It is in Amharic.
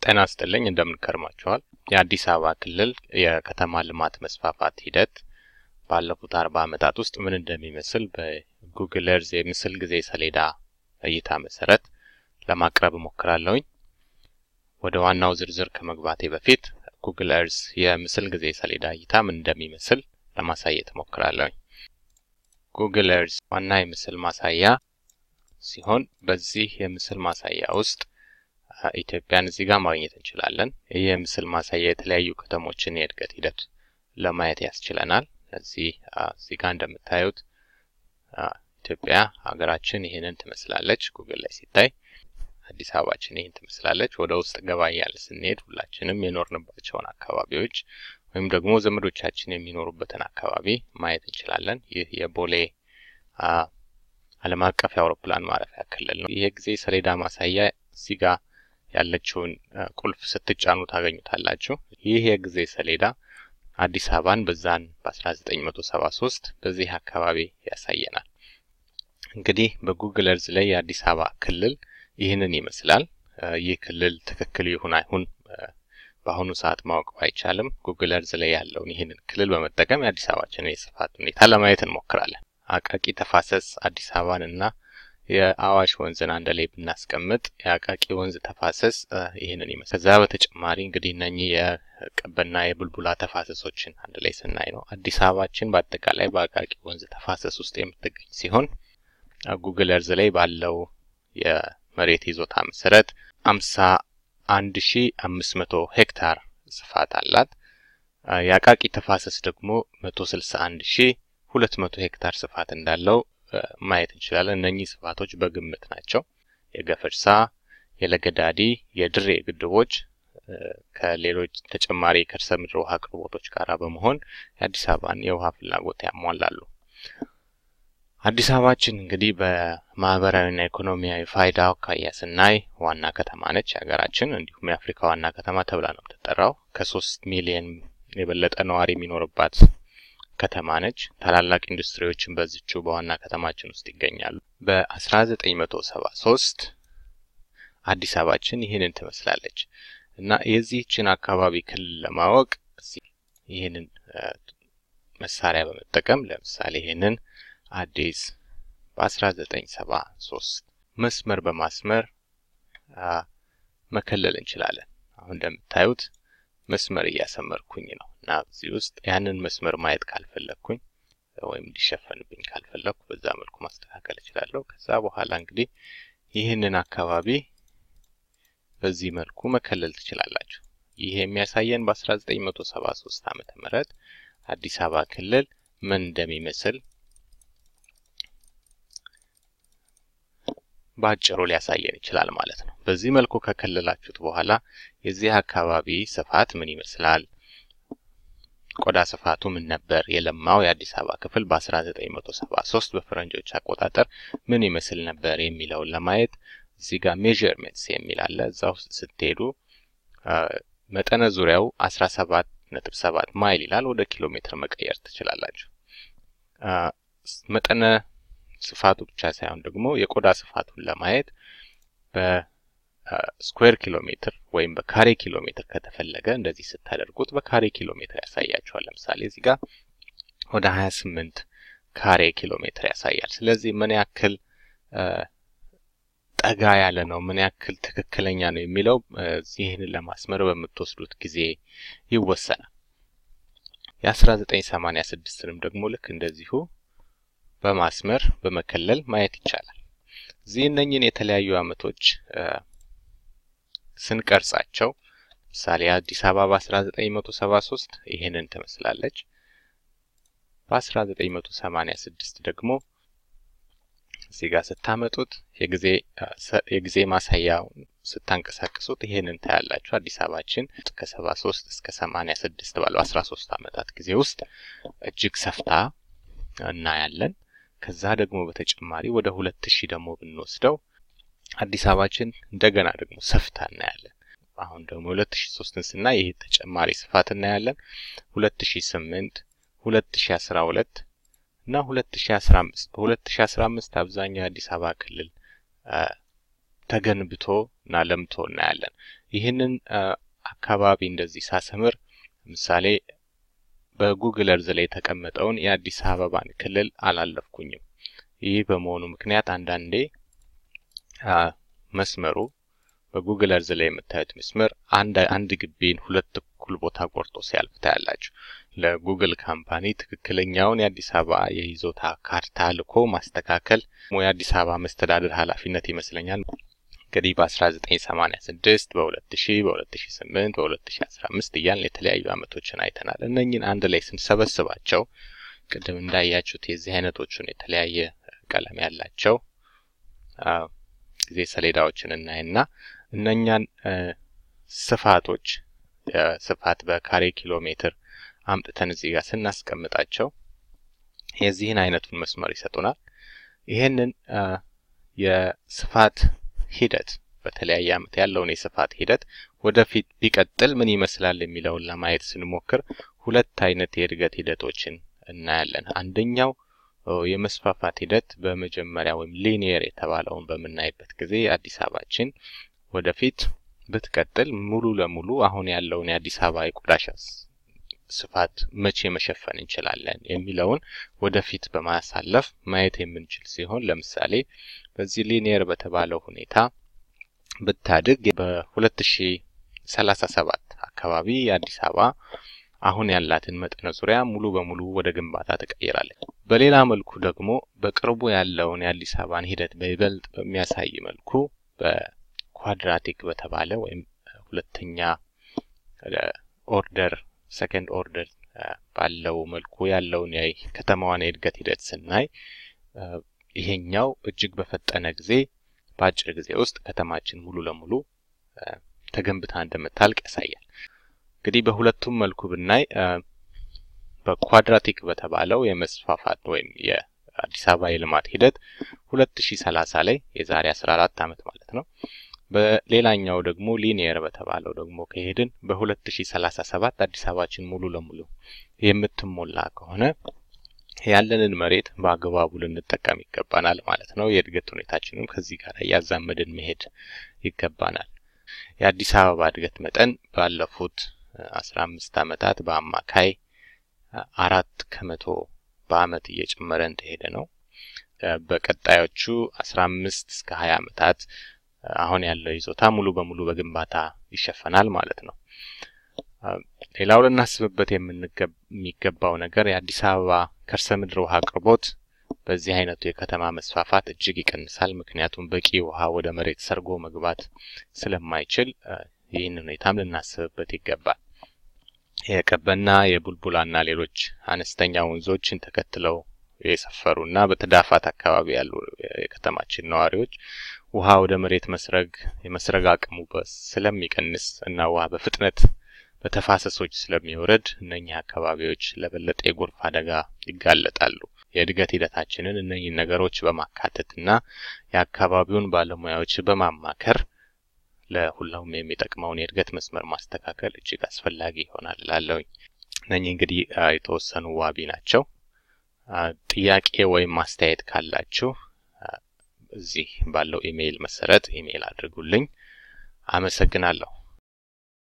ጤና ይስጥልኝ እንደምን ከርማችኋል። የአዲስ አበባ ክልል የከተማ ልማት መስፋፋት ሂደት ባለፉት 40 ዓመታት ውስጥ ምን እንደሚመስል በጉግል እርዝ የምስል ጊዜ ሰሌዳ እይታ መሰረት ለማቅረብ ሞክራለሁኝ። ወደ ዋናው ዝርዝር ከመግባቴ በፊት ጉግል እርዝ የምስል ጊዜ ሰሌዳ እይታ ምን እንደሚመስል ለማሳየት ሞክራለሁኝ። ጉግል እርዝ ዋና የምስል ማሳያ ሲሆን በዚህ የምስል ማሳያ ውስጥ ኢትዮጵያን እዚህ ጋር ማግኘት እንችላለን። ይህ የምስል ማሳያ የተለያዩ ከተሞችን የእድገት ሂደት ለማየት ያስችለናል። እዚህ ጋር እንደምታዩት ኢትዮጵያ ሀገራችን ይሄንን ትመስላለች። ጉግል ላይ ሲታይ አዲስ አበባችን ይሄን ትመስላለች። ወደ ውስጥ ገባ እያልን ስንሄድ ሁላችንም የኖርንባቸውን አካባቢዎች ወይም ደግሞ ዘመዶቻችን የሚኖሩበትን አካባቢ ማየት እንችላለን። ይህ የቦሌ ዓለም አቀፍ የአውሮፕላን ማረፊያ ክልል ነው። ይሄ ጊዜ ሰሌዳ ማሳያ እዚህ ጋር ያለችውን ቁልፍ ስትጫኑ ታገኙታላችሁ። ይህ የጊዜ ሰሌዳ አዲስ አበባን በዛን በ1973 በዚህ አካባቢ ያሳየናል። እንግዲህ በጉግል እርዝ ላይ የአዲስ አበባ ክልል ይህንን ይመስላል። ይህ ክልል ትክክል ይሁን አይሁን በአሁኑ ሰዓት ማወቅ ባይቻልም ጉግል እርዝ ላይ ያለውን ይህንን ክልል በመጠቀም የአዲስ አበባችንን የስፋት ሁኔታ ለማየት እንሞክራለን። አቃቂ ተፋሰስ አዲስ አበባንና የአዋሽ ወንዝን አንድ ላይ ብናስቀምጥ የአቃቂ ወንዝ ተፋሰስ ይሄንን ይመስላል። ከዛ በተጨማሪ እንግዲህ እነኚህ የቀበና የቡልቡላ ተፋሰሶችን አንድ ላይ ስናይ ነው አዲስ አበባችን በአጠቃላይ በአቃቂ ወንዝ ተፋሰስ ውስጥ የምትገኝ ሲሆን ጉግል እርዝ ላይ ባለው የመሬት ይዞታ መሰረት 51500 ሄክታር ስፋት አላት። የአቃቂ ተፋሰስ ደግሞ 161200 ሄክታር ስፋት እንዳለው ማየት እንችላለን። እነኚህ ስፋቶች በግምት ናቸው። የገፈርሳ፣ የለገዳዲ፣ የድሬ ግድቦች ከሌሎች ተጨማሪ ከርሰ ምድር ውሃ አቅርቦቶች ጋር በመሆን የአዲስ አበባን የውሃ ፍላጎት ያሟላሉ። አዲስ አበባችን እንግዲህ በማህበራዊና ኢኮኖሚያዊ ፋይዳው አኳያ ስናይ ዋና ከተማ ነች ሀገራችን። እንዲሁም የአፍሪካ ዋና ከተማ ተብላ ነው የምትጠራው። ከ3 ሚሊዮን የበለጠ ነዋሪ የሚኖርባት ከተማ ነች። ታላላቅ ኢንዱስትሪዎችን በዚቹ በዋና ከተማችን ውስጥ ይገኛሉ። በ1973 አዲስ አበባችን ይህንን ትመስላለች እና የዚህችን አካባቢ ክልል ለማወቅ ይህንን መሳሪያ በመጠቀም ለምሳሌ ይህንን አዲስ በ1973 መስመር በማስመር መከለል እንችላለን። አሁን እንደምታዩት መስመር እያሰመርኩኝ ነው እና እዚህ ውስጥ ያንን መስመር ማየት ካልፈለኩኝ ወይም እንዲሸፈንብኝ ካልፈለኩ በዛ መልኩ ማስተካከል እችላለሁ። ከዛ በኋላ እንግዲህ ይህንን አካባቢ በዚህ መልኩ መከለል ትችላላችሁ። ይሄ የሚያሳየን በ1973 ዓመተ ምህረት አዲስ አበባ ክልል ምን እንደሚመስል ባጭሩ ሊያሳየን ይችላል ማለት ነው። በዚህ መልኩ ከከለላችሁት በኋላ የዚህ አካባቢ ስፋት ምን ይመስላል፣ ቆዳ ስፋቱ ምን ነበር፣ የለማው የአዲስ አበባ ክፍል በ1973 በፈረንጆች አቆጣጠር ምን ይመስል ነበር የሚለውን ለማየት እዚህ ጋር ሜዠርመንትስ የሚል አለ። እዛው ስትሄዱ መጠነ ዙሪያው 17.7 ማይል ይላል። ወደ ኪሎ ሜትር መቀየር ትችላላችሁ። መጠነ ስፋቱ ብቻ ሳይሆን ደግሞ የቆዳ ስፋቱን ለማየት በስኩዌር ኪሎ ሜትር ወይም በካሬ ኪሎ ሜትር ከተፈለገ እንደዚህ ስታደርጉት በካሬ ኪሎ ሜትር ያሳያችኋል። ለምሳሌ እዚህ ጋር ወደ 28 ካሬ ኪሎ ሜትር ያሳያል። ስለዚህ ምን ያክል ጠጋ ያለ ነው፣ ምን ያክል ትክክለኛ ነው የሚለው ይህንን ለማስመር በምትወስዱት ጊዜ ይወሰናል። የ1986ንም ደግሞ ልክ እንደዚሁ በማስመር በመከለል ማየት ይቻላል። እዚህ እነኚህን የተለያዩ አመቶች ስንቀርጻቸው ምሳሌ አዲስ አበባ በ1973 ይሄንን ትመስላለች። በ1986 ደግሞ እዚህ ጋር ስታመጡት የጊዜ ማሳያውን ስታንቀሳቅሱት ይሄንን ታያላችሁ። አዲስ አበባችን ከ73 እስከ 86 ባለው 13 አመታት ጊዜ ውስጥ እጅግ ሰፍታ እናያለን። ከዛ ደግሞ በተጨማሪ ወደ 2000 ደግሞ ብንወስደው አዲስ አበባችን እንደገና ደግሞ ሰፍታ እናያለን። አሁን ደግሞ 2003ን ስናይ ይሄ ተጨማሪ ስፋት እናያለን። 2008 2012 እና 2015 በ2015 አብዛኛው አዲስ አበባ ክልል ተገንብቶና ለምቶ እናያለን። ይህንን አካባቢ እንደዚህ ሳሰምር ለምሳሌ በጉግል እርዝ ላይ የተቀመጠውን የአዲስ አበባን ክልል አላለፍኩኝም። ይህ በመሆኑ ምክንያት አንዳንዴ መስመሩ በጉግል እርዝ ላይ የምታዩት መስመር አንድ ግቢን ሁለት እኩል ቦታ ቆርጦ ሲያልፍ ታያላችሁ። ለጉግል ካምፓኒ ትክክለኛውን የአዲስ አበባ የይዞታ ካርታ ልኮ ማስተካከል የአዲስ አበባ መስተዳድር ኃላፊነት ይመስለኛል። እንግዲህ በ1986 በ2000 በ2008 በ2015 እያልን የተለያዩ አመቶችን አይተናል። እነኚህን አንድ ላይ ስንሰበስባቸው ቅድም እንዳያችሁት የዚህ አይነቶቹን የተለያየ ቀለም ያላቸው ጊዜ ሰሌዳዎችን እናይና እነኛን ስፋቶች ስፋት በካሬ ኪሎ ሜትር አምጥተን እዚህ ጋር ስናስቀምጣቸው የዚህን አይነቱን መስመር ይሰጡናል። ይሄንን የስፋት ሂደት በተለያየ አመት ያለውን የስፋት ሂደት ወደፊት ቢቀጥል ምን ይመስላል የሚለውን ለማየት ስንሞክር ሁለት አይነት የእድገት ሂደቶችን እናያለን። አንደኛው የመስፋፋት ሂደት በመጀመሪያ ወይም ሊኒየር የተባለውን በመናይበት ጊዜ አዲስ አበባችን ወደፊት ብትቀጥል ሙሉ ለሙሉ አሁን ያለውን የአዲስ አበባ የቆዳ ስፋት መቼ መሸፈን እንችላለን የሚለውን ወደፊት በማሳለፍ ማየት የምንችል ሲሆን ለምሳሌ በዚህ ሊኒየር በተባለው ሁኔታ ብታድግ በ2037 አካባቢ የአዲስ አበባ አሁን ያላትን መጠነ ዙሪያ ሙሉ በሙሉ ወደ ግንባታ ተቀይራለች። በሌላ መልኩ ደግሞ በቅርቡ ያለውን የአዲስ አበባን ሂደት በይበልጥ በሚያሳይ መልኩ በኳድራቲክ በተባለ ወይም ሁለተኛ ኦርደር ሰከንድ ኦርደር ባለው መልኩ ያለውን የከተማዋን የእድገት ሂደት ስናይ ይሄኛው እጅግ በፈጠነ ጊዜ በአጭር ጊዜ ውስጥ ከተማችን ሙሉ ለሙሉ ተገንብታ እንደምታልቅ ያሳያል። እንግዲህ በሁለቱም መልኩ ብናይ በኳድራቲክ በተባለው የመስፋፋት ወይም የአዲስ አበባ የልማት ሂደት 2030 ላይ የዛሬ 14 አመት ማለት ነው። በሌላኛው ደግሞ ሊኒየር በተባለው ደግሞ ከሄድን በ2037 አዲስ አበባችን ሙሉ ለሙሉ የምትሞላ ከሆነ ያለንን መሬት በአግባቡ ልንጠቀም ይገባናል ማለት ነው። የእድገት ሁኔታችንም ከዚህ ጋር ያዛመድን መሄድ ይገባናል። የአዲስ አበባ እድገት መጠን ባለፉት 15 አመታት በአማካይ 4% በአመት እየጨመረ እንደሄደ ነው። በቀጣዮቹ 15 እስከ 20 አመታት አሁን ያለው ይዞታ ሙሉ በሙሉ በግንባታ ይሸፈናል ማለት ነው። ሌላው ልናስብበት የሚገባው ነገር የአዲስ አበባ ከርሰ ምድር ውሃ አቅርቦት በዚህ አይነቱ የከተማ መስፋፋት እጅግ ይቀንሳል። ምክንያቱም በቂ ውሃ ወደ መሬት ሰርጎ መግባት ስለማይችል ይህን ሁኔታም ልናስብበት ይገባል። የቀበና የቡልቡላና ሌሎች አነስተኛ ወንዞችን ተከትለው የሰፈሩና በተዳፋት አካባቢ ያሉ የከተማችን ነዋሪዎች ውሃ ወደ መሬት የመስረግ አቅሙ ስለሚቀንስ እና ውሃ በፍጥነት በተፋሰሶች ስለሚወርድ እነኛ አካባቢዎች ለበለጠ የጎርፍ አደጋ ይጋለጣሉ። የእድገት ሂደታችንን እነኚህ ነገሮች በማካተትና የአካባቢውን ባለሙያዎች በማማከር ለሁሉም የሚጠቅመውን የእድገት መስመር ማስተካከል እጅግ አስፈላጊ ይሆናል እላለሁኝ። እነኚህ እንግዲህ የተወሰኑ ዋቢ ናቸው። ጥያቄ ወይም ማስተያየት ካላችሁ እዚህ ባለው ኢሜይል መሰረት ኢሜይል አድርጉልኝ። አመሰግናለሁ።